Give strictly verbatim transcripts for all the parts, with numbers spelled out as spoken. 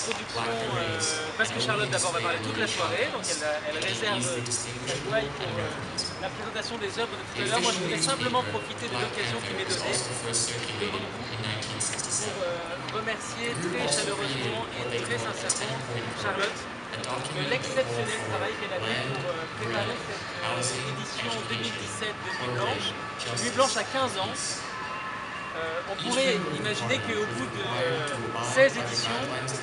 introduction, euh, parce que Charlotte d'abord va parler toute la soirée, donc elle, elle réserve sa joie pour euh, la présentation des œuvres de tout à l'heure. Moi je voudrais simplement profiter de l'occasion qui m'est donnée devant vous pour euh, remercier très chaleureusement et très sincèrement Charlotte de l'exceptionnel travail qu'elle a fait pour euh, préparer cette euh, édition deux mille dix-sept de Nuit Blanche. Nuit Blanche à quinze ans. Euh, on pourrait imaginer qu'au bout de euh, seize éditions,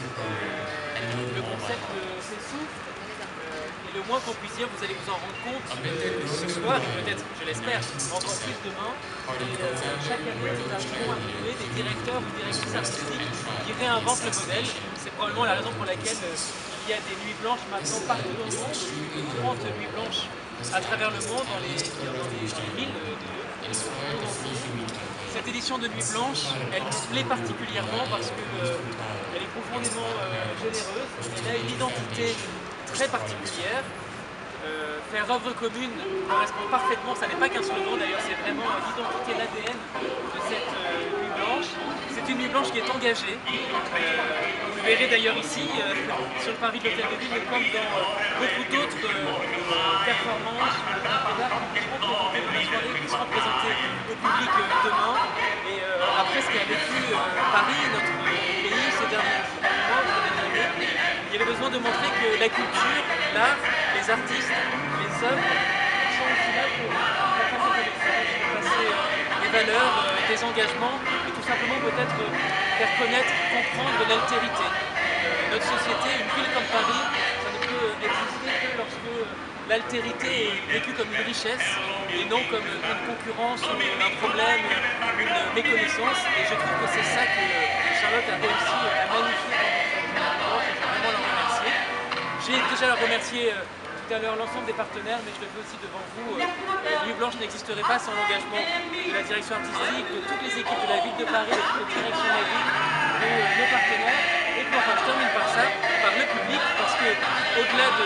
euh, le concept euh, s'essouffle, euh, et le moins qu'on puisse dire, vous allez vous en rendre compte euh, ce soir, et peut-être, je l'espère, encore plus demain. Et, euh, chaque année, nous arrivons à trouver des directeurs ou directrices artistiques qui réinventent le modèle. C'est probablement la raison pour laquelle euh, il y a des nuits blanches maintenant partout dans le monde, plus de trente nuits blanches à travers le monde, dans les, dans les, dans les villes de, de, de, de Cette édition de Nuit Blanche, elle me plaît particulièrement parce qu'elle euh, est profondément euh, généreuse, elle a une identité très particulière. Euh, faire œuvre commune correspond parfaitement, ça n'est pas qu'un slogan d'ailleurs, c'est vraiment l'identité, l'A D N de cette euh, Nuit Blanche. C'est une Nuit Blanche qui est engagée. Euh, vous le verrez d'ailleurs ici, euh, sur le parvis de l'Hôtel de Ville, mais comme dans euh, beaucoup d'autres euh, performances, qui seront présentées dans la soirée, qui seront présentées au public euh, demain. Et euh, après ce qu'a vécu euh, Paris, notre pays, ces derniers mois, ces dernières années, il y avait besoin de montrer que la culture, l'art, les artistes, les œuvres sont aussi là pour passer des messages, pour passer euh, des valeurs, euh, des engagements, et tout simplement peut-être euh, faire connaître, comprendre l'altérité. Euh, notre société, une ville comme Paris, ça ne peut exister que lorsque l'altérité est vécue comme une richesse et non comme une concurrence ou un problème, une méconnaissance. Et je trouve que c'est ça que Charlotte a réussi à magnifier dans cette je veux vraiment la remercier. J'ai déjà remercié euh, tout à l'heure l'ensemble des partenaires, mais je le fais aussi devant vous. Euh, Nuit Blanche n'existerait pas sans l'engagement de la direction artistique, de toutes les équipes de la ville de Paris, de toutes les directions de la ville, de euh, nos partenaires. Et puis enfin, je termine par ça, par le public, parce que au-delà de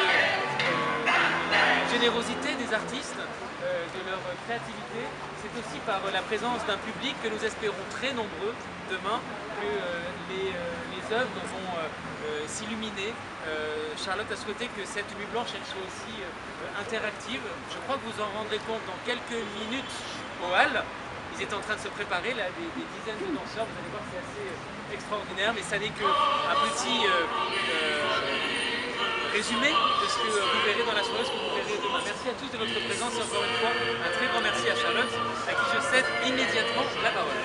la générosité des artistes, euh, de leur créativité, c'est aussi par la présence d'un public que nous espérons très nombreux demain, que euh, les, euh, les œuvres vont euh, euh, s'illuminer. Euh, Charlotte a souhaité que cette Nuit Blanche elle soit aussi euh, interactive. Je crois que vous en rendrez compte dans quelques minutes au hall. Ils étaient en train de se préparer, là, des, des dizaines de danseurs. Vous allez voir que c'est assez euh, extraordinaire, mais ça n'est qu'un petit euh, euh, résumé de ce que vous verrez dans la soirée, ce que vous verrez demain. Merci à tous de votre présence et encore une fois, un très grand merci à Charlotte, à qui je cède immédiatement la parole.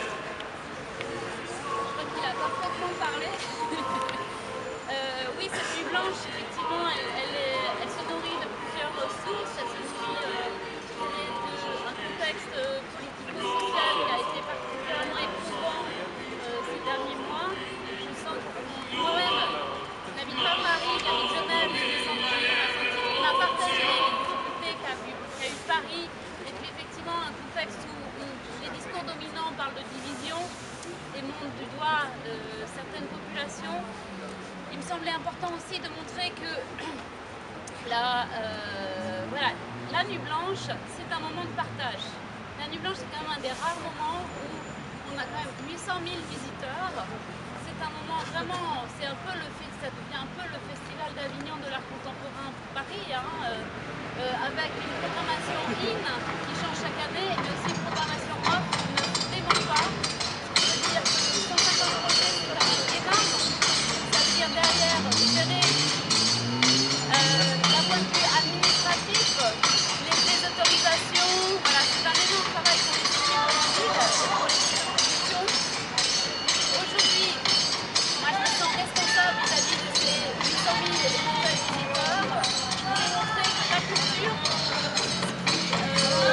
Il a parfaitement parlé. euh, oui, cette Nuit Blanche, effectivement, elle, elle, est, elle se nourrit de plusieurs sources. Elle se nourrit euh, d'un contexte politico-social qui a été particulièrement éprouvant euh, ces derniers mois. Je sens que moi-même, je n'habite pas Paris, j'habite Genève, je l'ai senti, on a senti, on a partagé les difficultés qu'a eu, qu'a eu Paris, et puis effectivement un contexte où, où les discours dominants parlent de division et montrent du doigt euh, certaines populations. Il me semblait important aussi de montrer que la, euh, voilà, la Nuit Blanche, c'est un moment de partage. La Nuit Blanche, c'est quand même un des rares moments où on a quand même huit cent mille visiteurs. C'est un moment vraiment, c'est un peu le ça devient un peu le festival d'Avignon de l'art contemporain pour Paris, hein, euh, euh, avec une programmation in qui change chaque année, mais aussi une programmation off qui ne se dément pas. C'est-à-dire que cent cinquante projets, c'est quand même énorme. Ça veut dire derrière, vous verrez, euh, d'un point de vue administratif, les, les autorisations, voilà, c'est un énorme travail pour les équipes de la ville, pour les institutions. Aujourd'hui, moi je me sens responsable vis-à-vis de ces huit cent mille éventuels visiteurs. Je voulais montrer que la culture, euh,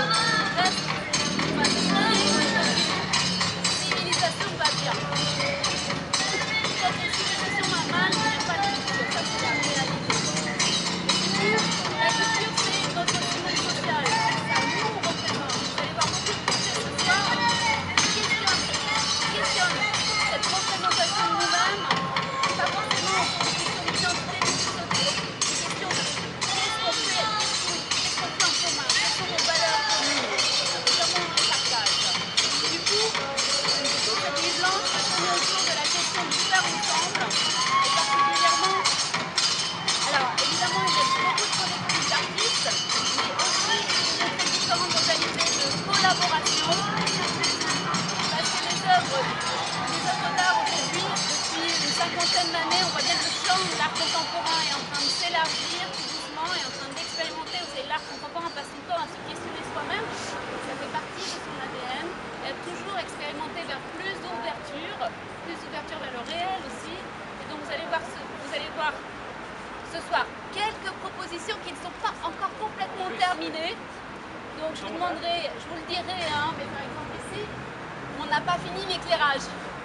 année, on voit bien que le champ de l'art contemporain est en train de s'élargir tout doucement, est en train d'expérimenter. Vous savez, l'art contemporain passe son temps à se questionner soi-même, ça fait partie de son A D N, et a toujours expérimenté vers plus d'ouverture, plus d'ouverture vers le réel aussi. Et donc vous allez voir, ce, vous allez voir ce soir quelques propositions qui ne sont pas encore complètement terminées. Donc je vous demanderai, je vous le dirai, hein, mais par exemple ici, on n'a pas fini l'éclairage.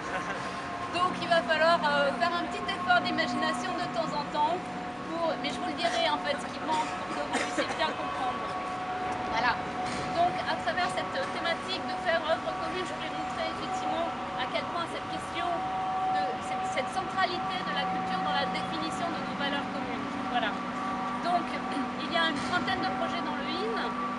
Donc il va falloir euh, faire un petit effort d'imagination de temps en temps, pour, mais je vous le dirai en fait ce qui manque pour que vous puissiez bien comprendre. Voilà. Donc à travers cette thématique de faire œuvre commune, je voulais montrer effectivement à quel point cette question, de, cette, cette centralité de la culture dans la définition de nos valeurs communes. Voilà. Donc il y a une trentaine de projets dans le I N.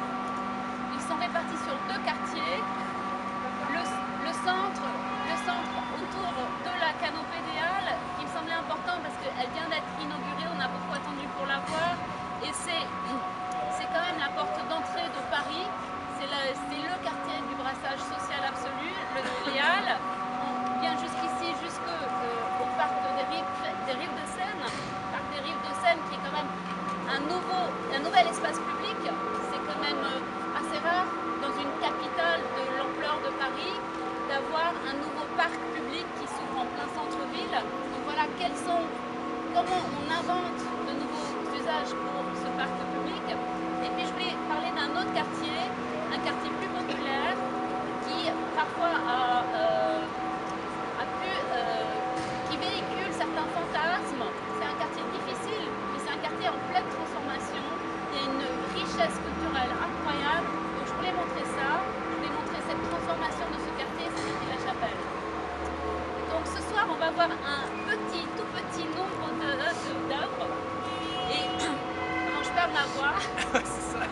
Ils sont répartis sur deux quartiers. Le, le centre, le centre autour de la canopée des Halles, qui me semblait important parce qu'elle vient d'être inaugurée, on a beaucoup attendu pour la voir, et c'est quand même la porte d'entrée de Paris, c'est le quartier du brassage social absolu, le, les Halles. On vient jusqu'ici, jusqu'au euh, parc des rives, des rives de Seine, parc des rives de Seine qui est quand même un, nouveau, un nouvel espace public, c'est quand même euh, assez rare dans une capitale de l'ampleur de Paris d'avoir un nouveau parc public qui s'ouvre en plein centre-ville. Donc voilà, quels sont, comment on invente de nouveaux usages pour ce parc public. Et puis je voulais parler d'un autre quartier, un quartier plus populaire, qui parfois a, euh, a pu, euh, qui véhicule certains fantasmes. C'est un quartier difficile, mais c'est un quartier en pleine transformation. Il y a une richesse culturelle incroyable. Donc je voulais montrer ça. Cette transformation de ce quartier, c'est La Chapelle. Donc ce soir, on va voir un petit, tout petit nombre d'œuvres. Et quand je perds ma voix, c'est ça.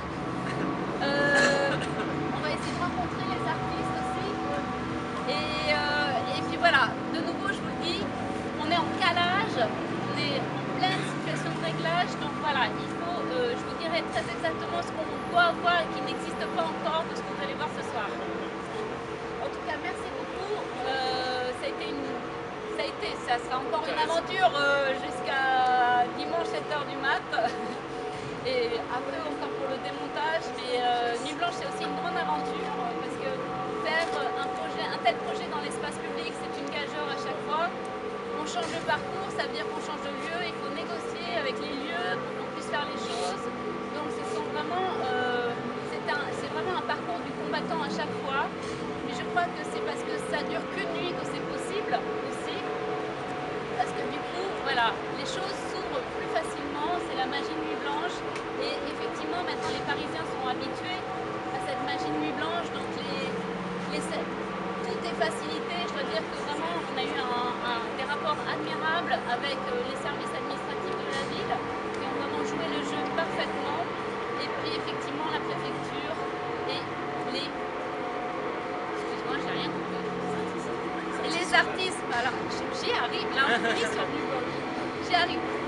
Euh, on va essayer de rencontrer les artistes aussi. Et, euh, et puis voilà, de nouveau, je vous le dis, on est en calage, on est en pleine situation de réglage. Donc voilà, il faut, euh, je vous dirai très exactement ce qu'on doit voir et qui n'existe pas encore de ce que vous allez voir ce soir. En tout cas, merci beaucoup. Euh, ça a été une, ça a été, ça sera encore une aventure euh, jusqu'à dimanche sept heures du mat. Et après encore pour le démontage. Mais euh, Nuit Blanche, c'est aussi une grande aventure parce que faire un projet, un tel projet dans l'espace public, c'est une gageure à chaque fois. On change de parcours, ça veut dire qu'on change de lieu. Il faut négocier avec les lieux pour qu'on puisse faire les choses. Donc ce sont vraiment, euh, c'est vraiment un parcours du combattant à chaque fois. Mais je crois que c'est parce que ça dure qu'une nuit que c'est possible aussi. Parce que du coup, voilà, les choses s'ouvrent plus facilement, c'est la magie de Nuit Blanche. Et effectivement, maintenant les Parisiens sont habitués à cette magie de Nuit Blanche. Donc les, les, tout est facilité. Je dois dire que vraiment, on a eu un, un, des rapports admirables avec les services administratifs de la ville qui ont vraiment joué le jeu parfaitement. Et puis effectivement, la préfecture et les... Excuse-moi, j'ai rien compris. Et les artistes, voilà, j'y arrive, là on est sur Nuit Blanche. J'y arrive.